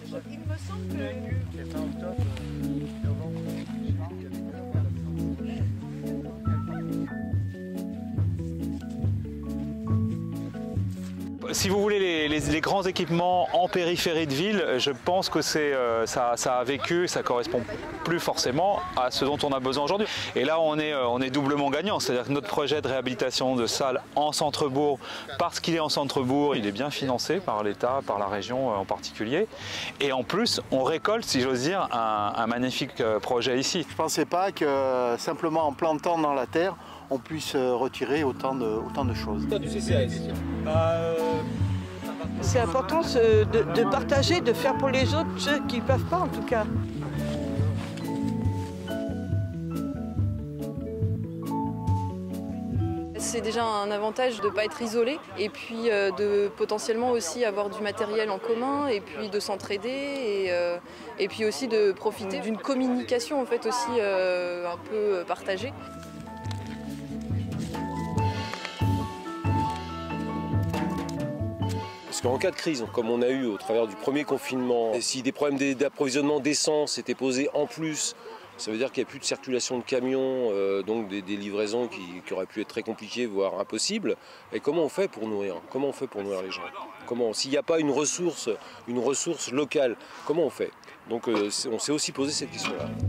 Il me semble que... Si vous voulez les grands équipements en périphérie de ville, je pense que ça a vécu, ça correspond plus forcément à ce dont on a besoin aujourd'hui. Et là on est doublement gagnant, c'est-à-dire que notre projet de réhabilitation de salles en centre-bourg, parce qu'il est en centre-bourg, il est bien financé par l'État, par la région en particulier. Et en plus on récolte, si j'ose dire, un magnifique projet ici. Je ne pensais pas que simplement en plantant dans la terre, on puisse retirer autant de choses. Du CCAS. C'est important de partager, de faire pour les autres, ceux qui ne peuvent pas en tout cas. C'est déjà un avantage de ne pas être isolé et puis de potentiellement aussi avoir du matériel en commun et puis de s'entraider et puis aussi de profiter d'une communication en fait aussi un peu partagée. Parce qu'en cas de crise, comme on a eu au travers du premier confinement, et si des problèmes d'approvisionnement d'essence étaient posés en plus, ça veut dire qu'il n'y a plus de circulation de camions, donc des livraisons qui auraient pu être très compliquées, voire impossibles. Et comment on fait pour nourrir? Comment on fait pour nourrir les gens? S'il n'y a pas une ressource locale, comment on fait? Donc on s'est aussi posé cette question-là.